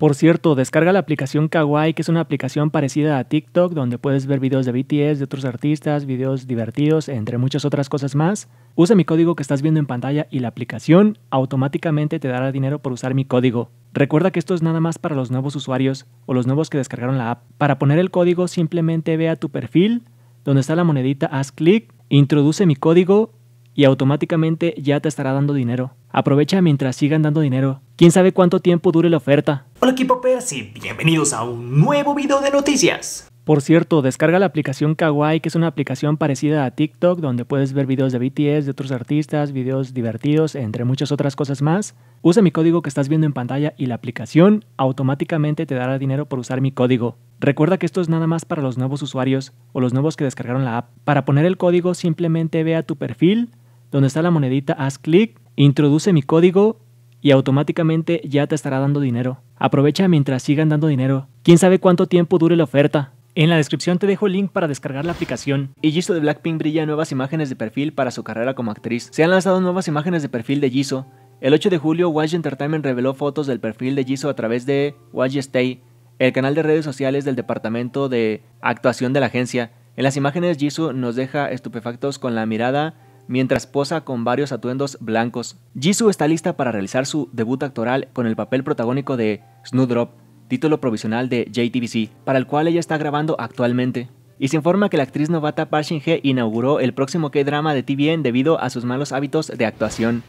Por cierto, descarga la aplicación Kawaii, que es una aplicación parecida a TikTok, donde puedes ver videos de BTS, de otros artistas, videos divertidos, entre muchas otras cosas más. Usa mi código que estás viendo en pantalla y la aplicación automáticamente te dará dinero por usar mi código. Recuerda que esto es nada más para los nuevos usuarios o los nuevos que descargaron la app. Para poner el código, simplemente ve a tu perfil, donde está la monedita, haz clic, introduce mi código y automáticamente ya te estará dando dinero. Aprovecha mientras sigan dando dinero. ¿Quién sabe cuánto tiempo dure la oferta? Hola K-popers y bienvenidos a un nuevo video de noticias. Por cierto, descarga la aplicación Kawaii, que es una aplicación parecida a TikTok, donde puedes ver videos de BTS, de otros artistas, videos divertidos, entre muchas otras cosas más. Usa mi código que estás viendo en pantalla y la aplicación automáticamente te dará dinero por usar mi código. Recuerda que esto es nada más para los nuevos usuarios o los nuevos que descargaron la app. Para poner el código, simplemente ve a tu perfil, donde está la monedita, haz clic, introduce mi código y automáticamente ya te estará dando dinero. Aprovecha mientras sigan dando dinero. ¿Quién sabe cuánto tiempo dure la oferta? En la descripción te dejo el link para descargar la aplicación. Y Jisoo de Blackpink brilla nuevas imágenes de perfil para su carrera como actriz. Se han lanzado nuevas imágenes de perfil de Jisoo. El 8 de julio, YG Entertainment reveló fotos del perfil de Jisoo a través de YG Stay, el canal de redes sociales del departamento de actuación de la agencia. En las imágenes, Jisoo nos deja estupefactos con la mirada mientras posa con varios atuendos blancos. Jisoo está lista para realizar su debut actoral con el papel protagónico de Snowdrop, título provisional de JTBC, para el cual ella está grabando actualmente. Y se informa que la actriz novata Park Shin-hye inauguró el próximo K-drama de TVN debido a sus malos hábitos de actuación.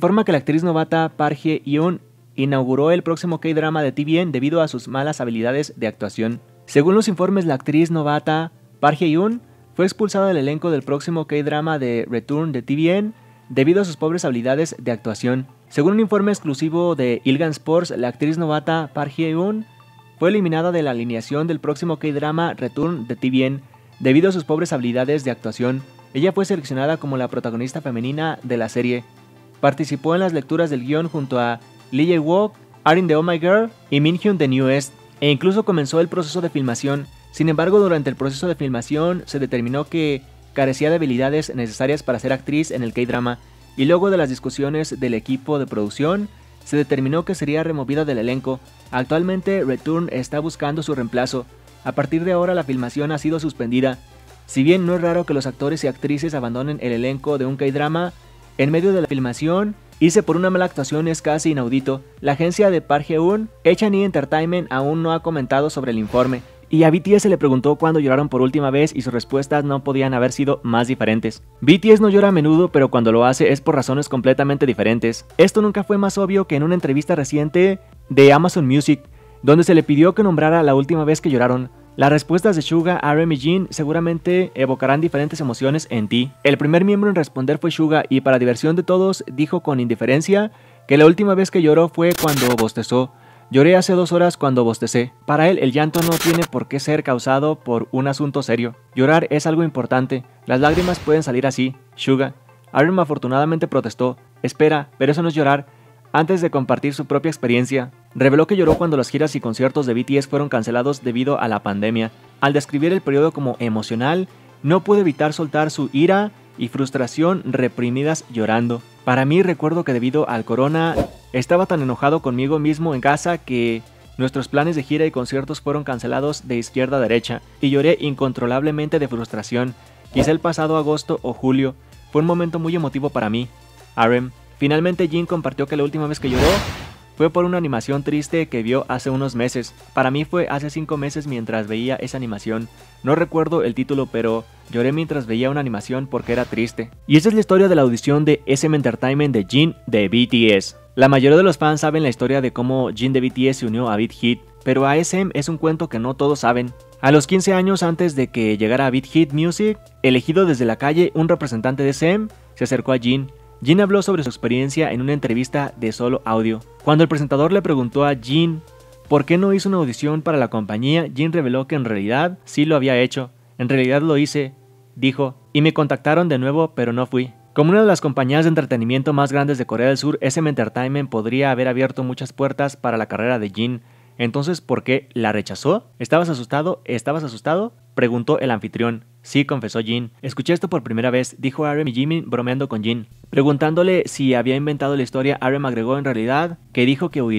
Según los informes, la actriz novata Park Hye-yoon fue expulsada del elenco del próximo K-drama de Return de TVN debido a sus pobres habilidades de actuación. Según un informe exclusivo de Ilgan Sports, la actriz novata Park Hye-yoon fue eliminada de la alineación del próximo K-drama Return de TVN debido a sus pobres habilidades de actuación. Ella fue seleccionada como la protagonista femenina de la serie. Participó en las lecturas del guión junto a Lee Jae-wook, Arin de Oh My Girl y Minhyun de New East, e incluso comenzó el proceso de filmación. Sin embargo, durante el proceso de filmación se determinó que carecía de habilidades necesarias para ser actriz en el K-drama, y luego de las discusiones del equipo de producción, se determinó que sería removida del elenco. Actualmente, Return está buscando su reemplazo. A partir de ahora, la filmación ha sido suspendida. Si bien no es raro que los actores y actrices abandonen el elenco de un K-drama en medio de la filmación, irse por una mala actuación es casi inaudito. La agencia de Park Hye-yoon, H&E Entertainment, aún no ha comentado sobre el informe. Y a BTS se le preguntó cuándo lloraron por última vez y sus respuestas no podían haber sido más diferentes. BTS no llora a menudo, pero cuando lo hace es por razones completamente diferentes. Esto nunca fue más obvio que en una entrevista reciente de Amazon Music, donde se le pidió que nombrara la última vez que lloraron. Las respuestas de Suga, RM y Jin seguramente evocarán diferentes emociones en ti. El primer miembro en responder fue Suga, y para diversión de todos dijo con indiferencia que la última vez que lloró fue cuando bostezó. Lloré hace 2 horas cuando bostecé. Para él, el llanto no tiene por qué ser causado por un asunto serio. Llorar es algo importante. Las lágrimas pueden salir así. Suga. RM afortunadamente protestó. Espera, pero eso no es llorar. Antes de compartir su propia experiencia, reveló que lloró cuando las giras y conciertos de BTS fueron cancelados debido a la pandemia. Al describir el periodo como emocional, no pude evitar soltar su ira y frustración reprimidas llorando. Para mí, recuerdo que debido al corona, estaba tan enojado conmigo mismo en casa que nuestros planes de gira y conciertos fueron cancelados de izquierda a derecha, y lloré incontrolablemente de frustración. Quizá el pasado agosto o julio fue un momento muy emotivo para mí. RM. Finalmente, Jin compartió que la última vez que lloró fue por una animación triste que vio hace unos meses. Para mí fue hace 5 meses mientras veía esa animación. No recuerdo el título, pero lloré mientras veía una animación porque era triste. Y esa es la historia de la audición de SM Entertainment de Jin de BTS. La mayoría de los fans saben la historia de cómo Jin de BTS se unió a Big Hit, pero a SM es un cuento que no todos saben. A los 15 años antes de que llegara a Big Hit Music, elegido desde la calle, un representante de SM se acercó a Jin. Jin habló sobre su experiencia en una entrevista de solo audio. Cuando el presentador le preguntó a Jin por qué no hizo una audición para la compañía, Jin reveló que en realidad sí lo había hecho. En realidad lo hice, dijo, y me contactaron de nuevo, pero no fui. Como una de las compañías de entretenimiento más grandes de Corea del Sur, SM Entertainment podría haber abierto muchas puertas para la carrera de Jin. Entonces, ¿por qué la rechazó? ¿Estabas asustado? ¿Estabas asustado? Preguntó el anfitrión. Sí, confesó Jin. Escuché esto por primera vez, dijo RM y Jimin bromeando con Jin. Preguntándole si había inventado la historia, RM agregó en realidad que dijo que huiría.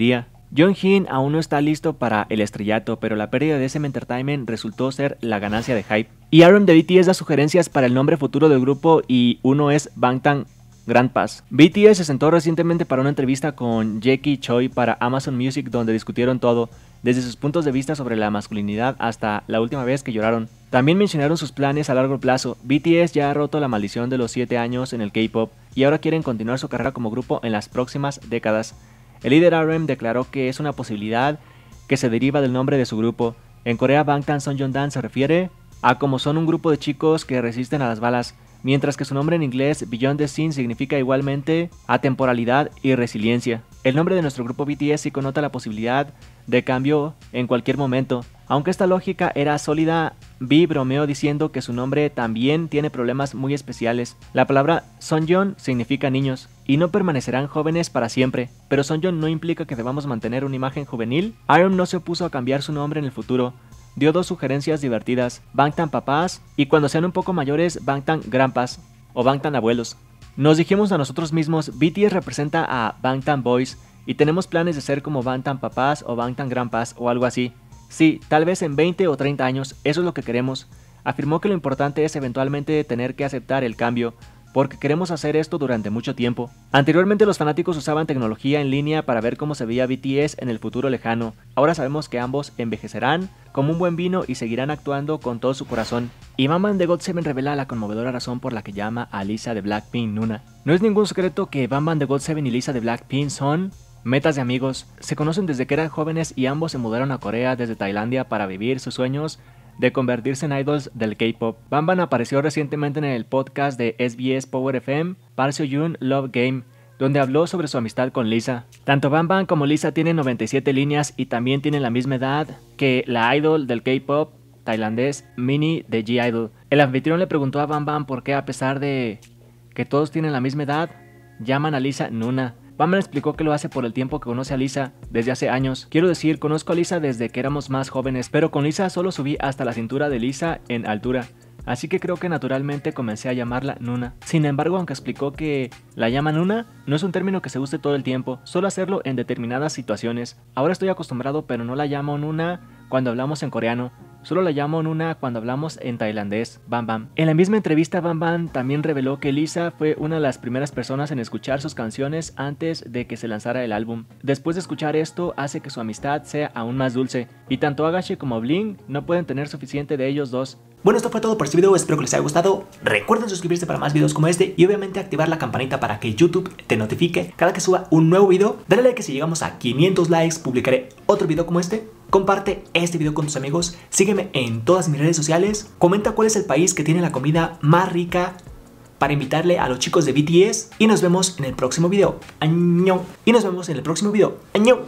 Jonghyun aún no está listo para el estrellato, pero la pérdida de SM Entertainment resultó ser la ganancia de hype. Y RM de BTS da sugerencias para el nombre futuro del grupo y uno es Bangtan Grandpas. BTS se sentó recientemente para una entrevista con Jackie Choi para Amazon Music donde discutieron todo, desde sus puntos de vista sobre la masculinidad hasta la última vez que lloraron. También mencionaron sus planes a largo plazo. BTS ya ha roto la maldición de los 7 años en el K-pop y ahora quieren continuar su carrera como grupo en las próximas décadas. El líder RM declaró que es una posibilidad que se deriva del nombre de su grupo. En Corea, Bangtan Sonyeondan se refiere a como son un grupo de chicos que resisten a las balas, mientras que su nombre en inglés, Beyond the Scene, significa igualmente atemporalidad y resiliencia. El nombre de nuestro grupo BTS sí conota la posibilidad de cambio en cualquier momento. Aunque esta lógica era sólida, V bromeó diciendo que su nombre también tiene problemas muy especiales. La palabra Sonyeon significa niños, y no permanecerán jóvenes para siempre, pero Sonyeon no implica que debamos mantener una imagen juvenil. RM no se opuso a cambiar su nombre en el futuro. Dio 2 sugerencias divertidas, Bangtan Papás y cuando sean un poco mayores, Bangtan Grandpas o Bangtan Abuelos. Nos dijimos a nosotros mismos, BTS representa a Bangtan Boys y tenemos planes de ser como Bangtan Papás o Bangtan Grandpas o algo así. Sí, tal vez en 20 o 30 años, eso es lo que queremos. Afirmó que lo importante es eventualmente tener que aceptar el cambio, porque queremos hacer esto durante mucho tiempo. Anteriormente los fanáticos usaban tecnología en línea para ver cómo se veía BTS en el futuro lejano. Ahora sabemos que ambos envejecerán como un buen vino y seguirán actuando con todo su corazón. Y Bam de GOT7 revela la conmovedora razón por la que llama a Lisa de Blackpink Nuna. No es ningún secreto que Bam de GOT7 y Lisa de Blackpink son metas de amigos. Se conocen desde que eran jóvenes y ambos se mudaron a Corea desde Tailandia para vivir sus sueños de convertirse en idols del K-pop. Bam apareció recientemente en el podcast de SBS Power FM, Park Seo-yoon Love Game, donde habló sobre su amistad con Lisa. Tanto Bam como Lisa tienen 97 líneas y también tienen la misma edad que la idol del K-pop tailandés Mini de G-Idol. El anfitrión le preguntó a Bam por qué, a pesar de que todos tienen la misma edad, llaman a Lisa Nuna. Bam explicó que lo hace por el tiempo que conoce a Lisa desde hace años. Quiero decir, conozco a Lisa desde que éramos más jóvenes, pero con Lisa solo subí hasta la cintura de Lisa en altura. Así que creo que naturalmente comencé a llamarla Nuna. Sin embargo, aunque explicó que la llama Nuna, no es un término que se use todo el tiempo, solo hacerlo en determinadas situaciones. Ahora estoy acostumbrado, pero no la llamo Nuna cuando hablamos en coreano. Solo la llamo Nuna cuando hablamos en tailandés, Bam. En la misma entrevista, Bam también reveló que Lisa fue una de las primeras personas en escuchar sus canciones antes de que se lanzara el álbum. Después de escuchar esto, hace que su amistad sea aún más dulce, y tanto Agashi como Bling no pueden tener suficiente de ellos dos. Bueno, esto fue todo por este video, espero que les haya gustado. Recuerden suscribirse para más videos como este y obviamente activar la campanita para que YouTube te notifique cada que suba un nuevo video. Dale like que si llegamos a 500 likes publicaré otro video como este. Comparte este video con tus amigos, sígueme en todas mis redes sociales, comenta cuál es el país que tiene la comida más rica para invitarle a los chicos de BTS y nos vemos en el próximo video. ¡Añón! Y nos vemos en el próximo video. ¡Añón!